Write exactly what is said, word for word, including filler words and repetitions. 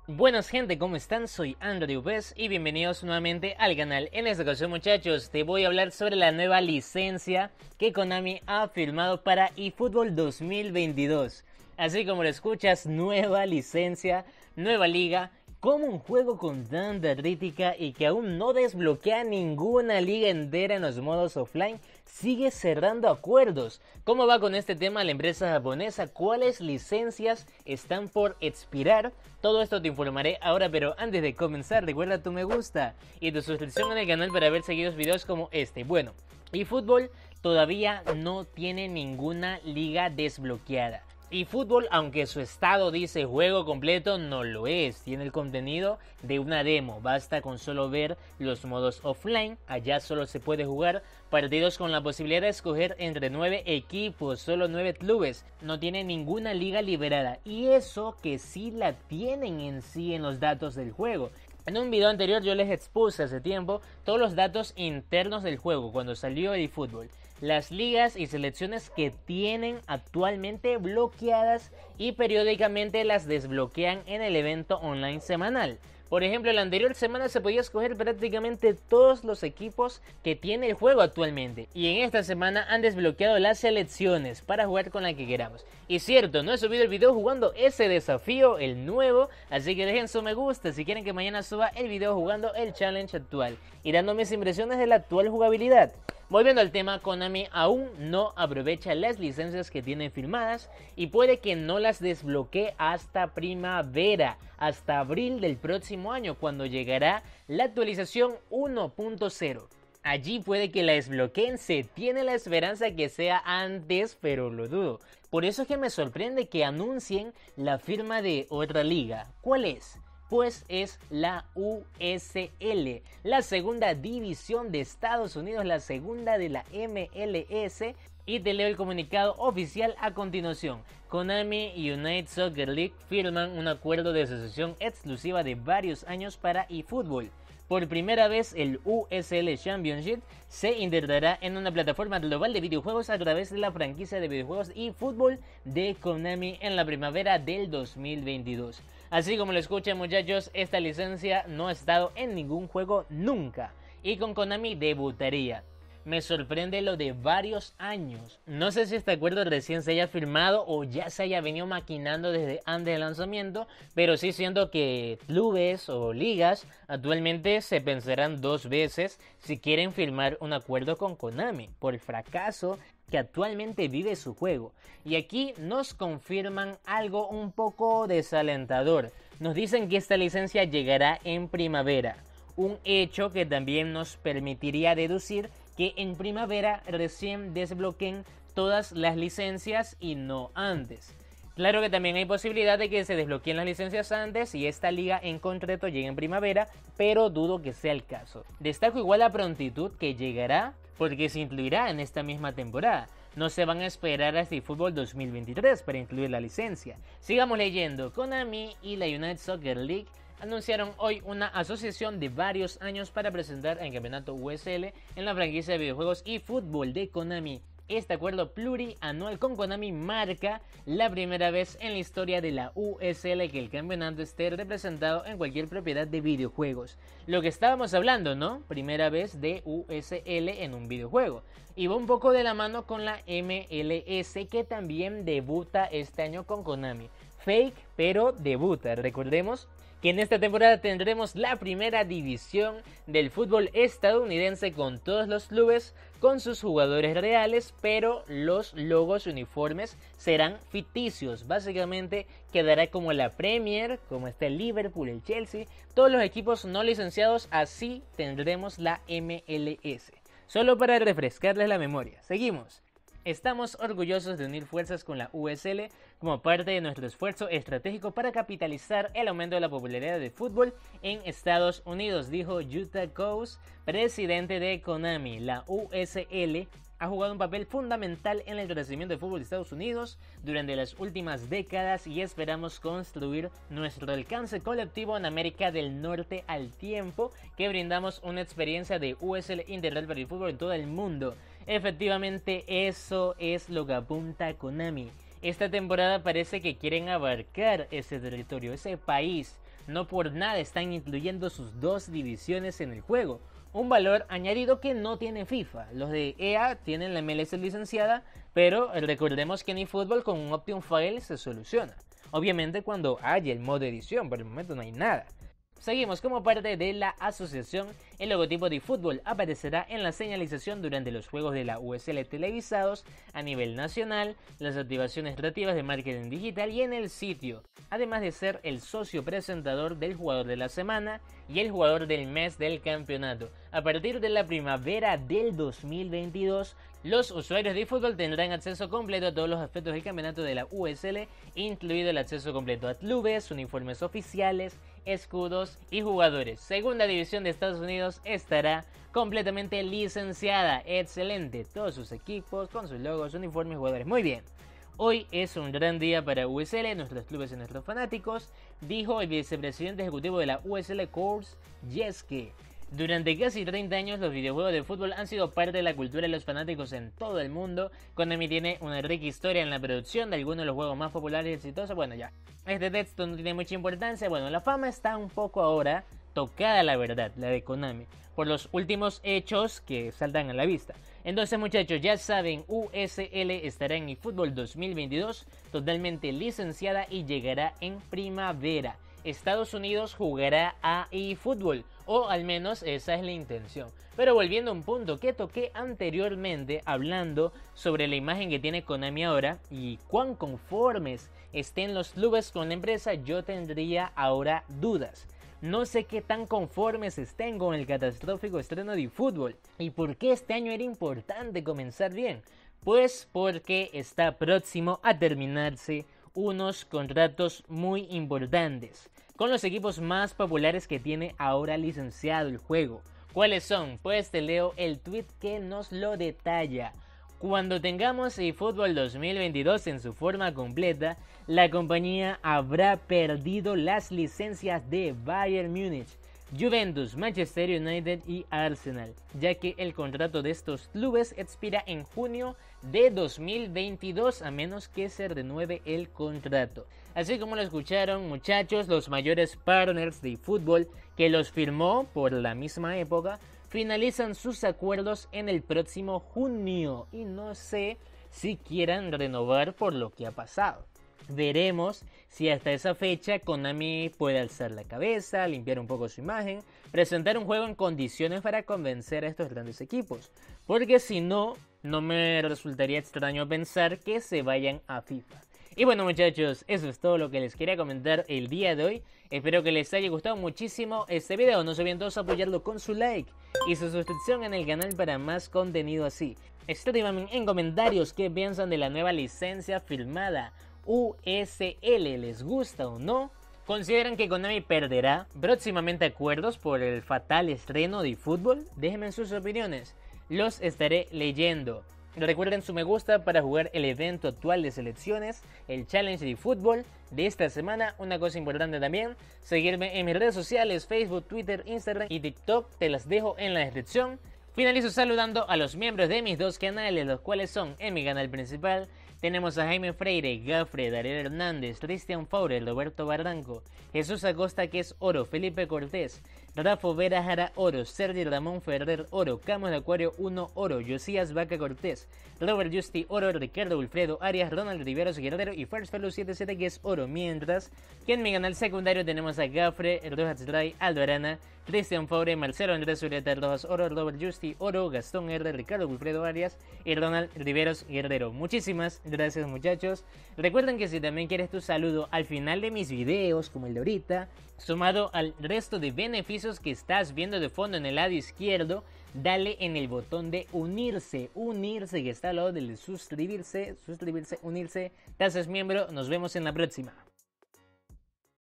Buenas gente, ¿cómo están? Soy Andrew Bess y bienvenidos nuevamente al canal. En esta ocasión, muchachos, te voy a hablar sobre la nueva licencia que Konami ha firmado para eFootball dos mil veintidós. Así como lo escuchas, nueva licencia, nueva liga. Como un juego con tanta crítica y que aún no desbloquea ninguna liga entera en los modos offline, sigue cerrando acuerdos. ¿Cómo va con este tema la empresa japonesa? ¿Cuáles licencias están por expirar? Todo esto te informaré ahora, pero antes de comenzar, recuerda tu me gusta y tu suscripción en el canal para ver seguidos videos como este. Bueno, eFootball todavía no tiene ninguna liga desbloqueada. eFootball, aunque su estado dice juego completo, no lo es. Tiene el contenido de una demo. Basta con solo ver los modos offline. Allá solo se puede jugar partidos con la posibilidad de escoger entre nueve equipos, solo nueve clubes. No tiene ninguna liga liberada. Y eso que sí la tienen en sí en los datos del juego. En un video anterior yo les expuse hace tiempo todos los datos internos del juego cuando salió eFootball. Las ligas y selecciones que tienen actualmente bloqueadas y periódicamente las desbloquean en el evento online semanal. Por ejemplo, en la anterior semana se podía escoger prácticamente todos los equipos que tiene el juego actualmente. Y en esta semana han desbloqueado las selecciones para jugar con la que queramos. Y cierto, no he subido el video jugando ese desafío, el nuevo, así que dejen su me gusta si quieren que mañana suba el video jugando el challenge actual y dando mis impresiones de la actual jugabilidad. Volviendo al tema, Konami aún no aprovecha las licencias que tienen firmadas y puede que no las desbloquee hasta primavera, hasta abril del próximo año, cuando llegará la actualización uno punto cero. Allí puede que la desbloqueen, se tiene la esperanza que sea antes, pero lo dudo. Por eso es que me sorprende que anuncien la firma de otra liga. ¿Cuál es? Pues es la U S L, la segunda división de Estados Unidos, la segunda de la M L S. Y te leo el comunicado oficial a continuación. Konami y United Soccer League firman un acuerdo de asociación exclusiva de varios años para eFootball. Por primera vez el U S L Championship se integrará en una plataforma global de videojuegos a través de la franquicia de videojuegos eFootball de Konami en la primavera del dos mil veintidós. Así como lo escuchan, muchachos, esta licencia no ha estado en ningún juego nunca y con Konami debutaría. Me sorprende lo de varios años. No sé si este acuerdo recién se haya firmado o ya se haya venido maquinando desde antes del lanzamiento, pero sí siento que clubes o ligas actualmente se pensarán dos veces si quieren firmar un acuerdo con Konami por el fracaso que actualmente vive su juego. Y aquí nos confirman algo un poco desalentador. Nos dicen que esta licencia llegará en primavera, un hecho que también nos permitiría deducir que en primavera recién desbloqueen todas las licencias y no antes. Claro que también hay posibilidad de que se desbloqueen las licencias antes y esta liga en concreto llegue en primavera, pero dudo que sea el caso. Destaco igual la prontitud que llegará porque se incluirá en esta misma temporada. No se van a esperar hasta eFootball dos mil veintitrés para incluir la licencia. Sigamos leyendo. Konami y la United Soccer League anunciaron hoy una asociación de varios años para presentar el campeonato U S L en la franquicia de videojuegos eFootball de Konami. Este acuerdo plurianual con Konami marca la primera vez en la historia de la U S L que el campeonato esté representado en cualquier propiedad de videojuegos. Lo que estábamos hablando, ¿no? Primera vez de U S L en un videojuego. Y va un poco de la mano con la M L S que también debuta este año con Konami. Fake, pero debuta. Recordemos que en esta temporada tendremos la primera división del fútbol estadounidense con todos los clubes con sus jugadores reales, pero los logos uniformes serán ficticios. Básicamente quedará como la Premier, como está el Liverpool, el Chelsea, todos los equipos no licenciados, así tendremos la M L S. Solo para refrescarles la memoria. Seguimos. Estamos orgullosos de unir fuerzas con la U S L como parte de nuestro esfuerzo estratégico para capitalizar el aumento de la popularidad del fútbol en Estados Unidos, dijo Yuta Kous, presidente de Konami. La U S L ha jugado un papel fundamental en el crecimiento del fútbol de Estados Unidos durante las últimas décadas y esperamos construir nuestro alcance colectivo en América del Norte al tiempo que brindamos una experiencia de U S L integral para el fútbol en todo el mundo. Efectivamente, eso es lo que apunta Konami. Esta temporada parece que quieren abarcar ese territorio, ese país. no por nada están incluyendo sus dos divisiones en el juego. Un valor añadido que no tiene FIFA. Los de E A tienen la M L S licenciada, pero recordemos que en eFootball con un Option File se soluciona. Obviamente cuando haya el modo edición, por el momento no hay nada. Seguimos. Como parte de la asociación, el logotipo de eFootball aparecerá en la señalización durante los juegos de la U S L televisados a nivel nacional, las activaciones relativas de marketing digital y en el sitio, además de ser el socio presentador del jugador de la semana y el jugador del mes del campeonato. A partir de la primavera del dos mil veintidós, los usuarios de eFootball tendrán acceso completo a todos los aspectos del campeonato de la U S L, incluido el acceso completo a clubes, uniformes oficiales, escudos y jugadores. Segunda división de Estados Unidos estará completamente licenciada. Excelente. Todos sus equipos con sus logos, uniformes, jugadores. Muy bien. Hoy es un gran día para U S L, nuestros clubes y nuestros fanáticos, dijo el vicepresidente ejecutivo de la U S L, Kurs Jeske. Durante casi treinta años los videojuegos de fútbol han sido parte de la cultura de los fanáticos en todo el mundo. Konami tiene una rica historia en la producción de algunos de los juegos más populares y exitosos. Bueno, ya, este texto no tiene mucha importancia. Bueno, la fama está un poco ahora tocada, la verdad, la de Konami, por los últimos hechos que saltan a la vista. Entonces, muchachos, ya saben, U S L estará en eFootball dos mil veintidós totalmente licenciada y llegará en primavera. Estados Unidos jugará a eFootball, o al menos esa es la intención. Pero volviendo a un punto que toqué anteriormente, hablando sobre la imagen que tiene Konami ahora y cuán conformes estén los clubes con la empresa, yo tendría ahora dudas. No sé qué tan conformes estén con el catastrófico estreno de eFootball. ¿Y por qué este año era importante comenzar bien? Pues porque está próximo a terminarse unos contratos muy importantes con los equipos más populares que tiene ahora licenciado el juego. ¿Cuáles son? Pues te leo el tweet que nos lo detalla. Cuando tengamos eFootball dos mil veintidós en su forma completa, la compañía habrá perdido las licencias de Bayern Múnich, Juventus, Manchester United y Arsenal, ya que el contrato de estos clubes expira en junio de dos mil veintidós a menos que se renueve el contrato. Así como lo escucharon, muchachos, los mayores partners de eFootball que los firmó por la misma época finalizan sus acuerdos en el próximo junio y no sé si quieran renovar por lo que ha pasado. Veremos si hasta esa fecha Konami puede alzar la cabeza, limpiar un poco su imagen, presentar un juego en condiciones para convencer a estos grandes equipos. Porque si no, no me resultaría extraño pensar que se vayan a FIFA. Y bueno, muchachos, eso es todo lo que les quería comentar el día de hoy. Espero que les haya gustado muchísimo este video. No se olviden todos apoyarlo con su like y su suscripción en el canal para más contenido así. Escríbanme en comentarios qué piensan de la nueva licencia firmada U S L. ¿Les gusta o no? ¿Consideran que Konami perderá próximamente acuerdos por el fatal estreno de eFootball? Déjenme sus opiniones, los estaré leyendo. Recuerden su me gusta para jugar el evento actual de selecciones, el Challenge de eFootball de esta semana. Una cosa importante también, seguirme en mis redes sociales, Facebook, Twitter, Instagram y TikTok, te las dejo en la descripción. Finalizo saludando a los miembros de mis dos canales, los cuales son en mi canal principal. Tenemos a Jaime Freire, Gafre, Dariel Hernández, Cristian Faure, Roberto Barranco, Jesús Acosta que es oro, Felipe Cortés, Rafa Vera Jara oro, Sergio Ramón Ferrer oro, Camus de Acuario uno oro, Josías Vaca Cortés, Robert Justi oro, Ricardo Wilfredo Arias, Ronald Riveros Guerrero y First Fellow setenta y siete que es oro. Mientras que en mi canal secundario tenemos a Gafre, Rojas Ray, Aldo Arana, Cristian Faure, Marcelo Andrés Urieta Rojas oro, Robert Justi oro, Gastón R, Ricardo Wilfredo Arias y Ronald Riveros Guerrero. Muchísimas gracias, muchachos. Recuerden que si también quieres tu saludo al final de mis videos como el de ahorita, sumado al resto de beneficios que estás viendo de fondo en el lado izquierdo, dale en el botón de unirse, unirse que está al lado del de suscribirse, suscribirse, unirse, te haces miembro. Nos vemos en la próxima.